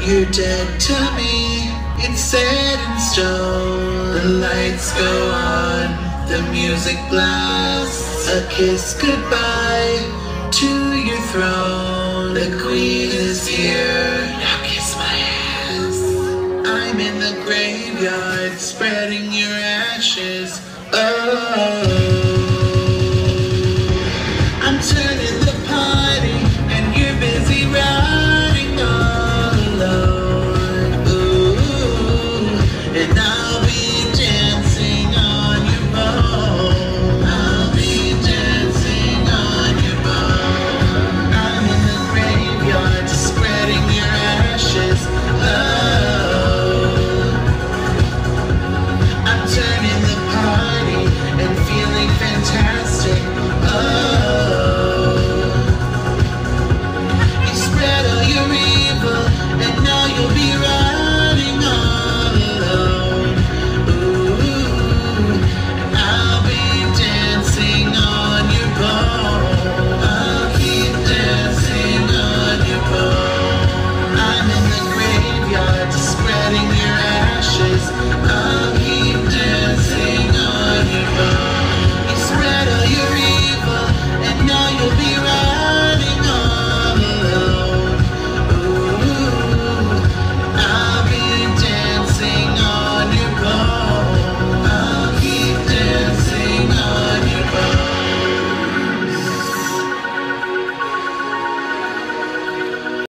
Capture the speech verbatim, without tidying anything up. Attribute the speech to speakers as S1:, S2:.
S1: You're dead to me, it's set in stone. The lights go on, the music blasts. A kiss goodbye to your throne. The queen is here, now kiss my ass. I'm in the graveyard, spreading your